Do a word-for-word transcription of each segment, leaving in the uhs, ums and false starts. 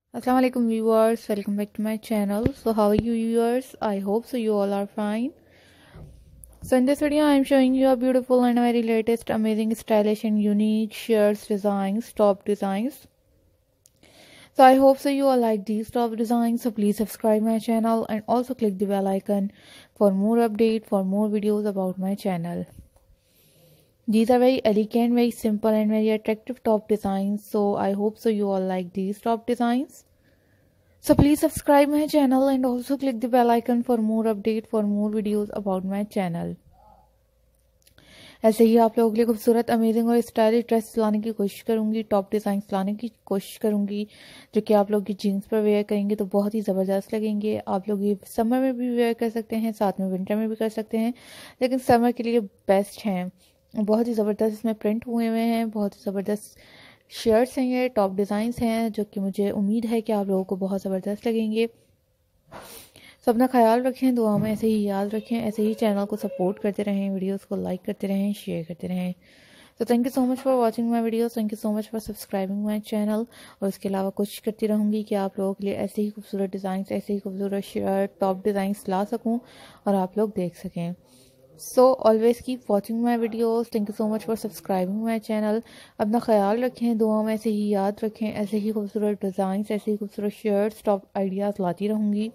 Assalamu alaikum viewers, welcome back to my channel. So how are you viewers? I hope so you all are fine. So in this video I am showing you a beautiful and very latest amazing stylish and unique shirts designs, top designs. So I hope so you all like these top designs. So please subscribe my channel and also click the bell icon for more update, for more videos about my channel. These are very elegant, very simple and very attractive top designs. So I hope so you all like these top designs. So please subscribe my channel and also click the bell icon for more update, for more videos about my channel. ऐसे ही आप लोगों के लिए खूबसूरत amazing और stylish dress लाने की कोशिश करूंगी, टॉप डिज़ाइन लाने की कोशिश करूंगी जो कि आप लोग की जीन्स पर वेयर करेंगे तो बहुत ही ज़बरदस्त लगेंगे। आप लोग ये समर में भी वेयर कर सकते हैं, साथ में विंटर में भी कर सकते हैं, लेकिन समर के लिए बेस्ट हैं। बहुत ही ज़बरदस्त इसमें प्रिंट हुए हुए हैं, बहुत ही ज़बरदस्त शर्ट्स हैं, ये टॉप डिज़ाइंस हैं जो कि मुझे उम्मीद है कि आप लोगों को बहुत ज़बरदस्त लगेंगे। सब अपना ख्याल रखें, दुआ में ऐसे ही याद रखें, ऐसे ही चैनल को सपोर्ट करते रहें, वीडियोस को लाइक करते रहें, शेयर करते रहें। तो thank you so much for watching my videos, thank you so much for subscribing my channel. और इसके अलावा कोशिश करती रहूँगी कि आप लोगों के लिए ऐसे ही खूबसूरत डिज़ाइन, ऐसे ही खूबसूरत शर्ट टॉप डिज़ाइंस ला सकूँ और आप लोग देख सकें। So always keep watching my videos, thank you so much for subscribing my channel. अपना ख्याल रखें, दुआ में ऐसे ही याद रखें, ऐसे ही खूबसूरत डिज़ाइन, ऐसे ही खूबसूरत शर्ट्स टॉप आइडियाज़ लाती रहूँगी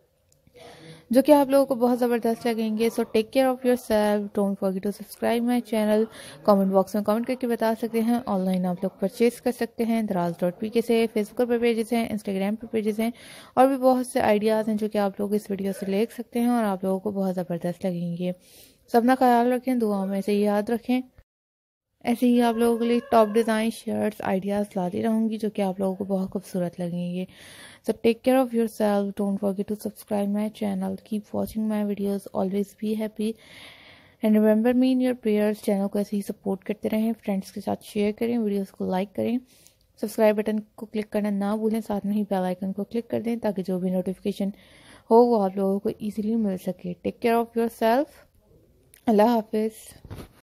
जो कि आप लोगों को बहुत ज़बरदस्त लगेंगे। So take care of yourself, don't forget to subscribe my channel. Comment box में कमेंट करके बता सकते हैं, ऑनलाइन आप लोग परचेज कर सकते हैं दराज डॉट पी के से, फेसबुक पर पेजेस हैं, इंस्टाग्राम पर पेजेस हैं और भी बहुत से आइडियाज़ हैं जो कि आप लोग इस वीडियो से ले सकते हैं और आप लोगों को बहुत ज़बरदस्त लगेंगे। सब अपना ख्याल रखें, दुआ में से याद रखें, ऐसे ही आप लोगों के लिए टॉप डिज़ाइन शर्ट्स आइडियाज़ लाती रहूँगी जो कि आप लोगों को बहुत खूबसूरत लगेंगे। So take care of yourself, don't forget to subscribe my channel, keep watching my videos, always be happy and remember me in your prayers. Channel को ऐसे ही सपोर्ट करते रहें, फ्रेंड्स के साथ शेयर करें, वीडियोज़ को लाइक करें, subscribe button को क्लिक करना ना भूलें, साथ में ही बेल आइकन को क्लिक कर दें ताकि जो भी नोटिफिकेशन हो वो आप लोगों को ईजिली मिल सके। Take care of yourself, अल्लाह हाफिज़।